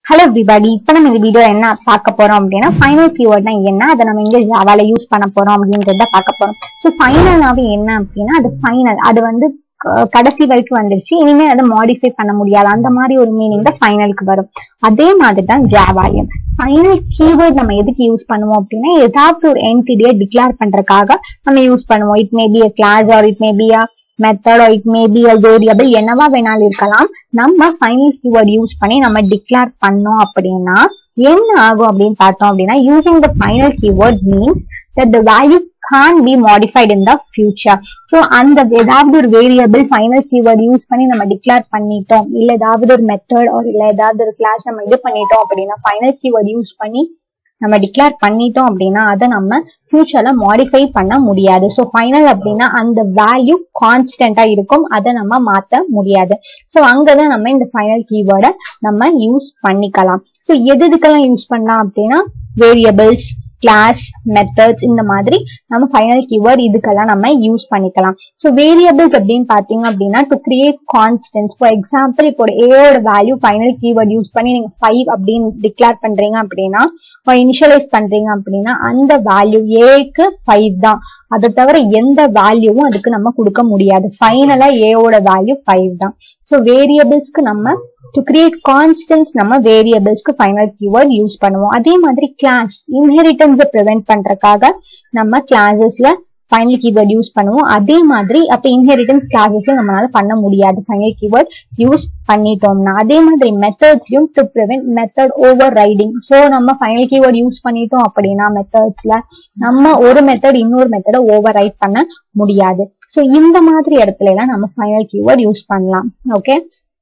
Hello everybody, இப்போ நம்ம இந்த வீடியோ என்ன பார்க்க போறோம் அப்படின்னா ஃபைனல் கீவேர்ட்னா என்ன, அதை நம்ம இங்க ஜாவால யூஸ் பண்ண போறோம் அப்படின்றத பார்க்க போறோம். ஸோ ஃபைனலாவே என்ன அப்படின்னா அது ஃபைனல், அது வந்து கடைசி வரைக்கும் வந்துருச்சு, இனிமே அதை மாடிஃபை பண்ண முடியாது, அந்த மாதிரி ஒரு மீனிங் தான் ஃபைனலுக்கு வரும். அதே மாதிரி தான் ஜாவாலையும் ஃபைனல் கீவேர்ட் நம்ம எதுக்கு யூஸ் பண்ணுவோம் அப்படின்னா ஏதாவது ஒரு என்டிட்டியை டிக்ளேர் பண்றதுக்காக நம்ம யூஸ் பண்ணுவோம். It may be a class or it may be a method or it may be a variable, என்னவா வேணாலும் இருக்கலாம். நம்ம ஃபைனல் கீவேர்ட் யூஸ் பண்ணி நம்ம டிக்ளேர் பண்ணோம் அப்படின்னா என்ன ஆகும் அப்படின்னு பார்த்தோம் அப்படின்னா using the final keyword means that the value can't be modified in the future. So அந்த ஏதாவது ஒரு வேரியபிள் ஃபைனல் கீவேர்ட் யூஸ் பண்ணி நம்ம டிக்ளேர் பண்ணிட்டோம், இல்ல ஏதாவது ஒரு மெத்தட் or இல்ல ஏதாவது ஒரு கிளாஸ் நம்ம இது பண்ணிட்டோம் அப்படின்னா ஃபைனல் கீவேர்ட் யூஸ் பண்ணி நம்ம டிக்ளேர் பண்ணிட்டோம் அப்படின்னா அதை நம்ம ஃபியூச்சர்ல மாடிஃபை பண்ண முடியாது. ஸோ ஃபைனல் அப்படின்னா அந்த வேல்யூ கான்ஸ்டன்டா இருக்கும், அதை நம்ம மாத்த முடியாது. ஸோ அங்கதான் நம்ம இந்த ஃபைனல் கீவேர்டை நம்ம யூஸ் பண்ணிக்கலாம். ஸோ எதுக்கெல்லாம் யூஸ் பண்ணலாம் அப்படின்னா வேரியபிள்ஸ், கிளாஸ், மெத்தட்ஸ், இந்த மாதிரி நம்ம ஃபைனல் கீவேர்ட் இதுக்கெல்லாம் நம்ம யூஸ் பண்ணிக்கலாம். ஸோ வேரியபிள்ஸ் அப்படின்னு பாத்தீங்க அப்படின்னா to create constant. For example இப்போ ஏயோட வேல்யூ ஃபைனல் கீவேர்ட் யூஸ் பண்ணி நீங்க 5 அப்படின்னு டிக்ளேர் பண்றீங்க அப்படின்னா, இனிஷியலைஸ் பண்றீங்க அப்படின்னா அந்த வேல்யூ ஏக்கு 5 தான், அதை தவிர எந்த வேல்யூவும் அதுக்கு நம்ம கொடுக்க முடியாது. ஃபைனலா ஏயோட வேல்யூ 5 தான். ஸோ வேரியபிள்ஸ்க்கு நம்ம to create constants நம்ம வேரியபிள்ஸ்க்கு ஃபைனல் கீவேர்ட் யூஸ் பண்ணுவோம். அதே மாதிரி கிளாஸ் இன்ஹெரிட்டன்ஸ் ப்ரிவென்ட் பண்றதுக்காக நம்ம கிளாஸஸ்ல ஃபைனல் கீவேர்ட் யூஸ் பண்ணுவோம். அதே மாதிரி அப்ப இன்ஹெரிட்டன்ஸ் கிளாஸஸ்ல நம்மளால பண்ண முடியாது ஃபைனல் கீவேர்ட் யூஸ் பண்ணிட்டோம்னா. அதே மாதிரி மெத்தட்ஸ்லயும் to prevent method overriding. So நம்ம ஃபைனல் கீவேர்ட் யூஸ் பண்ணிட்டோம் அப்படின்னா மெத்தட்ஸ்ல நம்ம ஒரு மெத்தட் இன்னொரு மெத்தடை ஓவர் ரைட் பண்ண முடியாது. ஸோ இந்த மாதிரி இடத்துல எல்லாம் நம்ம ஃபைனல் கீவேர்ட் யூஸ் பண்ணலாம். ஓகே,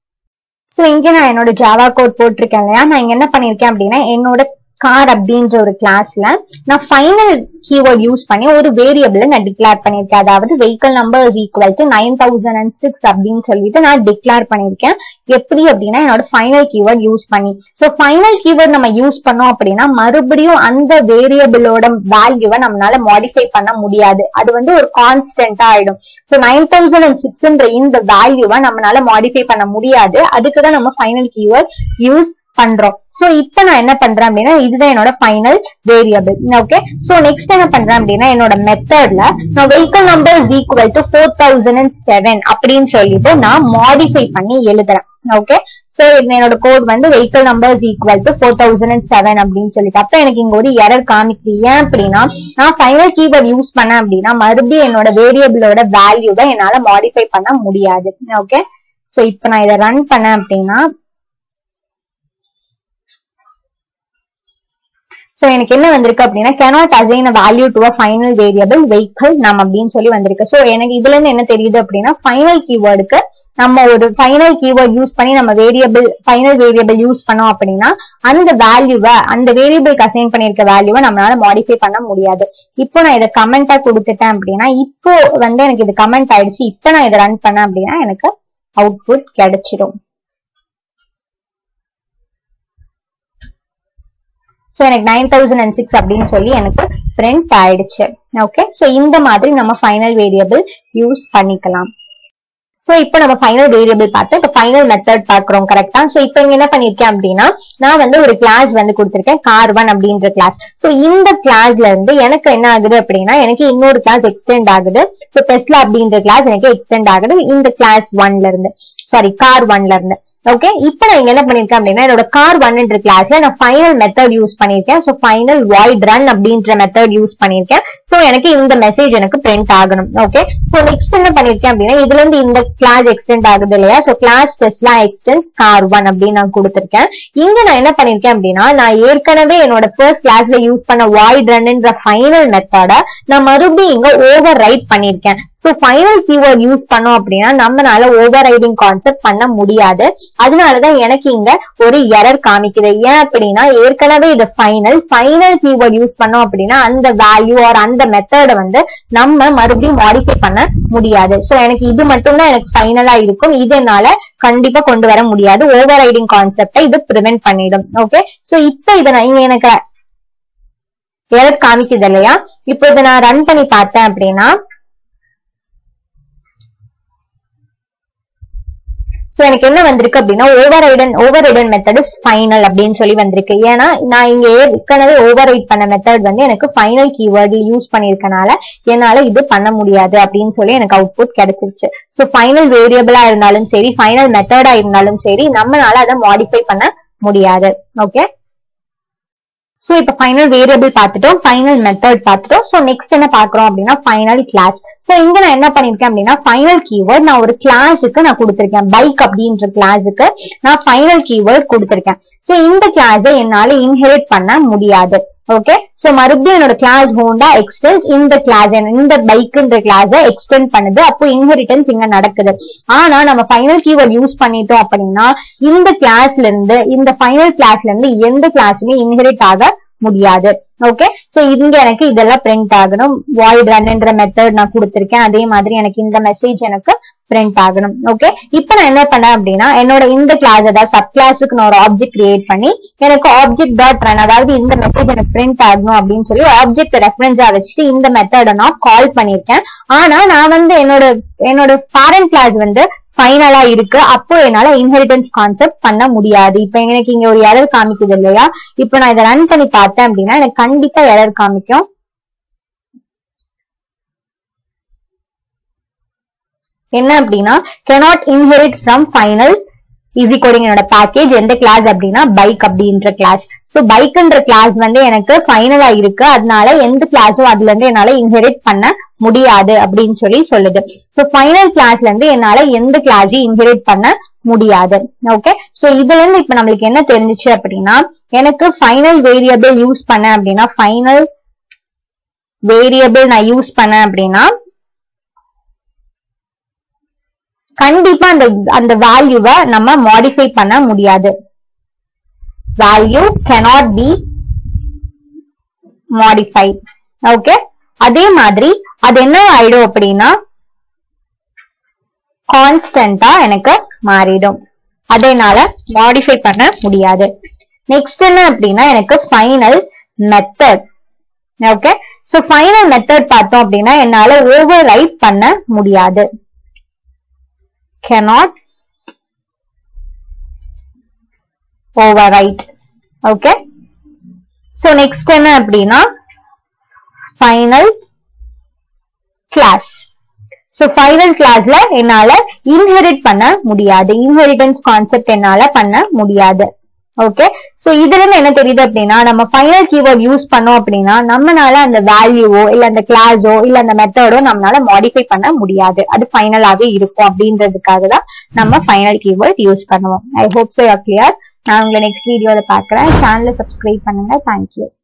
சோ இங்க நான் என்னோட ஜாவா கோட் போட்டிருக்கேன் இல்லையா, நான் இங்க என்ன பண்ணிருக்கேன் அப்படின்னா என்னோட கார் அப்படின்ற ஒரு கிளாஸ்ல நான் ஃபைனல் கீவேர்ட் யூஸ் பண்ணி ஒரு வேரியபிளை நான் டிக்ளேர் பண்ணிருக்கேன். அதாவது vehicle number is equal to 9006 அப்படின்னு சொல்லிட்டு நான் டிக்ளேர் பண்ணிருக்கேன். எப்படி அப்படின்னா என்னோட ஃபைனல் கீவேர்ட் யூஸ் பண்ணி. சோ ஃபைனல் கீவேர்ட் நம்ம யூஸ் பண்ணோம் அப்படின்னா மறுபடியும் அந்த வேரியபிளோட வேல்யூவை நம்மளால மாடிஃபை பண்ண முடியாது, அது வந்து ஒரு கான்ஸ்டன்டா ஆயிடும். சோ 9006ன்ற இந்த வேல்யூவை நம்மளால மாடிஃபை பண்ண முடியாது, அதுக்குதான் நம்ம ஃபைனல் கீவேர்ட் யூஸ் பண்றோம். சோ இப்ப நான் என்ன பண்றேன் அப்படின்னா இதுதான் என்னோட final variable. Okay, so next என்ன பண்றேன் அப்படின்னா என்னோட மெத்தட்ல நான் vehicle number is equal to 4007 அப்படின்னு சொல்லிட்டு நான் மாடிஃபை பண்ணி எழுதுறேன். ஓகே, சோ என்னோட கோட் வந்து vehicle number is equal to 4007 அப்படின்னு சொல்லிட்டு அப்ப எனக்கு இங்க ஒரு எரர் காமிக்குது. ஏன் அப்படின்னா நான் ஃபைனல் கீவேர்ட் யூஸ் பண்ணேன் அப்படின்னா மறுபடியும் என்னோட வேரியபிளோட வேல்யூவை என்னால மாடிஃபை பண்ண முடியாது. ஓகே, சோ இப்ப நான் இதை ரன் பண்ணேன் அப்படின்னா சோ எனக்கு என்ன வந்திருக்கு அப்படின்னா cannot assign a value to a final variable vehicle num அப்படின்னு சொல்லி வந்திருக்கு. சோ எனக்கு இதுல இருந்து என்ன தெரியுது அப்படின்னா ஃபைனல் கீவேர்டுக்கு நம்ம ஒரு ஃபைனல் கீவேர்ட் யூஸ் பண்ணி நம்ம ஃபைனல் வேரியபிள் யூஸ் பண்ணோம் அப்படின்னா அந்த வேல்யூவை அந்த வேரியபிளுக்கு அசைன் பண்ணிருக்க வேல்யூவை நம்மளால மாடிஃபை பண்ண முடியாது. இப்போ நான் இதை கமெண்டா கொடுத்துட்டேன் அப்படின்னா இப்போ வந்து எனக்கு இது கமெண்ட் ஆயிடுச்சு. இப்போ நான் இதை ரன் பண்ணேன் அப்படின்னா எனக்கு அவுட்புட் கிடைச்சிடும். சோ எனக்கு 9006 அப்படின்னு சொல்லி எனக்கு பிரிண்ட் ஆயிடுச்சு. ஓகே, சோ இந்த மாதிரி நம்ம ஃபைனல் வேரியபிள் யூஸ் பண்ணிக்கலாம். சோ இப்போ நம்ம ஃபைனல் வேரியபிள் பார்த்து இப்போ ஃபைனல் மெத்தட் பாக்குறோம். கரெக்டா? சோ இப்போ இங்க என்ன பண்ணிருக்கேன் அப்படின்னா நான் வந்து ஒரு கிளாஸ் வந்து கொடுத்திருக்கேன் car1 அப்படின்ற கிளாஸ். சோ இந்த கிளாஸ்ல இருந்து எனக்கு என்ன ஆகுது அப்படின்னா எனக்கு இன்னொரு கிளாஸ் எக்ஸ்டெண்ட் ஆகுது. சோ டெஸ்லா அப்படின்ற கிளாஸ் எனக்கு எக்ஸ்டெண்ட் ஆகுது இந்த கிளாஸ் 1ல இருந்து, சாரி car1ல இருந்து. ஓகே, இப்போ நான் இங்க என்ன பண்ணிருக்கேன் அப்படின்னா என்னோட car1ன்ற கிளாஸ்ல நான் ஃபைனல் மெத்தட் யூஸ் பண்ணிருக்கேன். சோ ஃபைனல் void run அப்படின்ற மெத்தட் யூஸ் பண்ணிருக்கேன். சோ எனக்கு இந்த மெசேஜ் எனக்கு பிரிண்ட் ஆகணும். ஓகே, சோ நெக்ஸ்ட் என்ன பண்ணிருக்கேன் அப்படின்னா இதுல இருந்து இந்த கிளாஸ் எக்ஸ்டெண்ட் ஆகுது இல்லையா, so class Tesla extends car1 அப்படின்னு நான் கொடுத்திருக்கேன். இங்க நான் என்ன பண்ணிருக்கேன் அப்படின்னா நான் ஏற்கனவே என்னோட ஃபர்ஸ்ட் கிளாஸ்ல யூஸ் பண்ண void runன்ற ஃபைனல் மெத்தட நான் மறுபடியும் இங்க ஓவர் ரைட் பண்ணிருக்கேன். சோ ஃபைனல் கீவேர்ட் யூஸ் பண்ணோம் அப்படின்னா நம்மளால ஓவர் ரைடிங் கான்செப்ட் பண்ண முடியாது. அதனாலதான் எனக்கு இங்க ஒரு எரர் காமிக்குது. ஏன் அப்படின்னா ஏற்கனவே இது ஃபைனல் கீவேர்ட் யூஸ் பண்ணோம் அப்படின்னா அந்த வேல்யூ ஆர் அந்த மெத்தட வந்து நம்ம மறுபடியும் மாடிஃபை பண்ண முடியாது. சோ எனக்கு இது மட்டும்தான் எனக்கு ஃபைனலா இருக்கும், இதனால கண்டிப்பா கொண்டு வர முடியாது. ஓவர் ரைடிங் கான்செப்டை இது பிரிவென்ட் பண்ணிடும். ஓகே, சோ இப்ப இதை நான் இங்க எனக்கு எரர் காமிக்குது இல்லையா, இப்போ இதை நான் ரன் பண்ணி பார்த்தேன் அப்படின்னா சோ எனக்கு என்ன வந்திருக்கு அப்படின்னா ஓவர் மெத்தட் இஸ் ஃபைனல் அப்படின்னு சொல்லி வந்திருக்கு. ஏன்னா நான் இங்க ஏற்கனவே ஓவர் பண்ண மெத்தட் வந்து எனக்கு ஃபைனல் கீவேர்டு யூஸ் பண்ணிருக்கனால என்னால இது பண்ண முடியாது அப்படின்னு சொல்லி எனக்கு அவுட்புட் கிடைச்சிருச்சு. சோ ஃபைனல் வேரியபிளா இருந்தாலும் சரி, ஃபைனல் மெத்தடா இருந்தாலும் சரி, நம்மளால அதை மாடிஃபை பண்ண முடியாது. ஓகே, சோ இப்ப ஃபைனல் வேரியபிள் பார்த்துட்டோம், ஃபைனல் மெத்தட் பார்த்துட்டோம். சோ நெக்ஸ்ட் என்ன பாக்குறோம் அப்படின்னா ஃபைனல் கிளாஸ். சோ இங்க நான் என்ன பண்ணிருக்கேன் அப்படின்னா ஃபைனல் கீவேர்ட் நான் ஒரு கிளாஸுக்கு நான் கொடுத்திருக்கேன். பைக் அப்படின்ற கிளாஸுக்கு நான் ஃபைனல் கீவேர்ட் கொடுத்திருக்கேன். சோ இந்த கிளாஸை என்னால இன்ஹெரிட் பண்ண முடியாது. ஓகே, சோ மறுபடியும் என்னோட கிளாஸ் ஹோண்டா எக்ஸ்டென்ஸ் இந்த கிளாஸ் இந்த பைக்ன்ற கிளாஸை எக்ஸ்டெண்ட் பண்ணுது. அப்போ இன்ஹெரிட்டன்ஸ் இங்க நடக்குது. ஆனா நம்ம ஃபைனல் கீவேர்ட் யூஸ் பண்ணிட்டோம் அப்படின்னா இந்த கிளாஸ்ல இருந்து இந்த ஃபைனல் கிளாஸ்ல இருந்து எந்த கிளாஸுமே இன்ஹெரிட் ஆக முடியாது. ஓகே, சோ இங்க எனக்கு இதெல்லாம் பிரிண்ட் ஆகணும். வாய்ட் ரன்ன்ற மெத்தட் நான் கொடுத்திருக்கேன். அதே மாதிரி எனக்கு இந்த மெசேஜ் எனக்கு பிரிண்ட் ஆகணும். ஓகே, இப்ப நான் என்ன பண்ணேன் அப்படின்னா என்னோட இந்த கிளாஸ் அதாவது சப் கிளாஸுக்கு நான் ஒரு ஆப்ஜெக்ட் கிரியேட் பண்ணி எனக்கு ஆப்ஜெக்ட் டாட் ரன் அதாவது இந்த மெசேஜ் எனக்கு பிரிண்ட் ஆகணும் அப்படின்னு சொல்லி ஆப்ஜெக்ட் ரெஃபரன்ஸா வச்சுட்டு இந்த மெத்தட நான் கால் பண்ணிருக்கேன். ஆனா நான் வந்து என்னோட பேரண்ட் கிளாஸ் வந்து ஃபைனலா இருக்கு. அப்போ என்னால இன்ஹெரிட்டன்ஸ் கான்செப்ட் பண்ண முடியாது. இப்ப எனக்கு இங்க ஒரு எரர் காமிக்குது இல்லையா? இப்ப நான் இதை ரன் பண்ணி பார்த்தேன் அப்படின்னா எனக்கு கண்டிப்பா எரர் காமிக்கும். என்ன அப்படின்னா cannot inherit from final easy coding என்னோட பேக்கேஜ் எந்த கிளாஸ் அப்படின்னா பைக் அப்படின்ற கிளாஸ். சோ பைக்ன்ற கிளாஸ் வந்து எனக்கு ஃபைனலா இருக்கு. அதனால எந்த கிளாஸும் அதுல இருந்து என்னால இன்ஹெரிட் பண்ண முடியாது அப்படின்னு சொல்லி சொல்லுது. சோ ஃபைனல் கிளாஸ்ல இருந்து என்னால எந்த கிளாஸையும் இன்ஹெரிட் பண்ண முடியாது. ஓகே, சோ இதுல இருந்து இப்ப நம்மளுக்கு என்ன தெரிஞ்சிச்சு அப்படின்னா எனக்கு ஃபைனல் வேரியபிள் யூஸ் பண்ண அப்படின்னா ஃபைனல் வேரியபிள் நான் யூஸ் பண்ண அப்படின்னா கண்டிப்பா அந்த வேல்யூவை நம்ம மாடிஃபை பண்ண முடியாது. Value cannot be modified. Okay, அதே மாதிரி அது என்ன ஆயிடும் அப்படின்னா கான்ஸ்டன்டா எனக்கு மாறிடும். அதனால மாடிஃபை பண்ண முடியாது. நெக்ஸ்ட் என்ன அப்படின்னா எனக்கு final method. Okay, so final method பார்த்தோம் அப்படின்னா என்னால ஓவர் ரைட் பண்ண முடியாது. cannot overwrite. okay, so next என்ன அப்படின்னா final class. so final classல என்னால inherit பண்ண முடியாது. inheritance concept என்னால பண்ண முடியாது. ஓகே, சோ இதுல இருந்து என்ன தெரியுது அப்படின்னா நம்ம ஃபைனல் கீவேர்ட் யூஸ் பண்ணோம் அப்படின்னா நம்மளால அந்த வேல்யூவோ இல்ல அந்த கிளாஸோ இல்ல அந்த மெத்தடோ நம்மளால மாடிஃபை பண்ண முடியாது. அது ஃபைனலாவே இருக்கும் அப்படின்றதுக்காக தான் நம்ம ஃபைனல் கீவேர்ட் யூஸ் பண்ணுவோம். I hope so you are clear. நான் உங்களை நெக்ஸ்ட் வீடியோல பாக்குறேன். சேனலை சப்ஸ்கிரைப் பண்ணுங்க. தேங்க்யூ.